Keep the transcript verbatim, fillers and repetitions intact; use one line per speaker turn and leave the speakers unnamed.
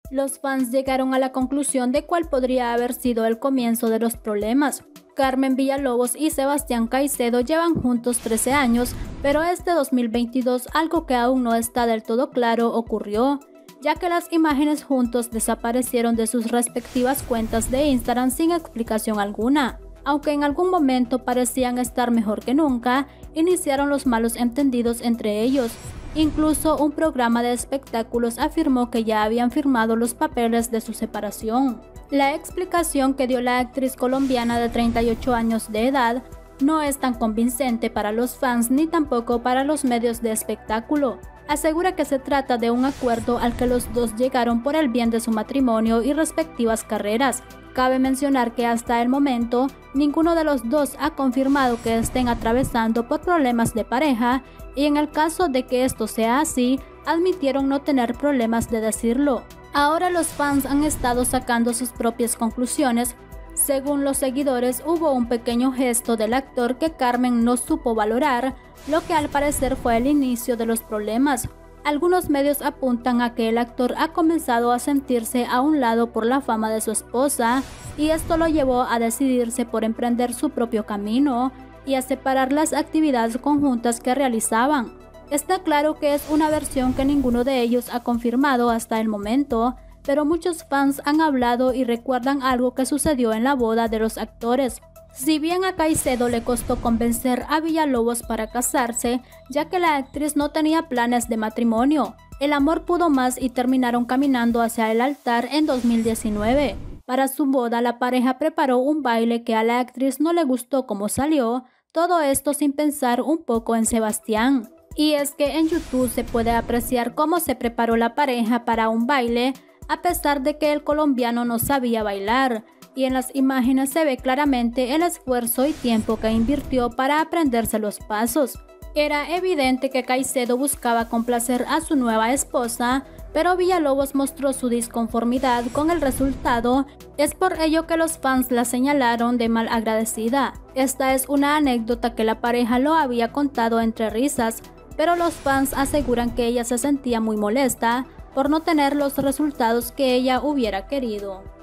Los fans llegaron a la conclusión de cuál podría haber sido el comienzo de los problemas. Carmen Villalobos y Sebastián Caicedo llevan juntos trece años, pero este dos mil veintidós algo que aún no está del todo claro ocurrió, ya que las imágenes juntos desaparecieron de sus respectivas cuentas de Instagram sin explicación alguna. Aunque en algún momento parecían estar mejor que nunca, iniciaron los malos entendidos entre ellos. Incluso un programa de espectáculos afirmó que ya habían firmado los papeles de su separación. La explicación que dio la actriz colombiana de treinta y ocho años de edad no es tan convincente para los fans ni tampoco para los medios de espectáculo. Asegura que se trata de un acuerdo al que los dos llegaron por el bien de su matrimonio y respectivas carreras. Cabe mencionar que hasta el momento, ninguno de los dos ha confirmado que estén atravesando por problemas de pareja y en el caso de que esto sea así, admitieron no tener problemas de decirlo. Ahora los fans han estado sacando sus propias conclusiones. Según los seguidores, hubo un pequeño gesto del actor que Carmen no supo valorar, lo que al parecer fue el inicio de los problemas. Algunos medios apuntan a que el actor ha comenzado a sentirse a un lado por la fama de su esposa y esto lo llevó a decidirse por emprender su propio camino y a separar las actividades conjuntas que realizaban. Está claro que es una versión que ninguno de ellos ha confirmado hasta el momento, pero muchos fans han hablado y recuerdan algo que sucedió en la boda de los actores. Si bien a Caicedo le costó convencer a Villalobos para casarse, ya que la actriz no tenía planes de matrimonio, el amor pudo más y terminaron caminando hacia el altar en dos mil diecinueve. Para su boda, la pareja preparó un baile que a la actriz no le gustó como salió, todo esto sin pensar un poco en Sebastián. Y es que en YouTube se puede apreciar cómo se preparó la pareja para un baile, a pesar de que el colombiano no sabía bailar, y en las imágenes se ve claramente el esfuerzo y tiempo que invirtió para aprenderse los pasos. Era evidente que Caicedo buscaba complacer a su nueva esposa, pero Villalobos mostró su disconformidad con el resultado. Es por ello que los fans la señalaron de malagradecida. Esta es una anécdota que la pareja lo había contado entre risas, pero los fans aseguran que ella se sentía muy molesta por no tener los resultados que ella hubiera querido.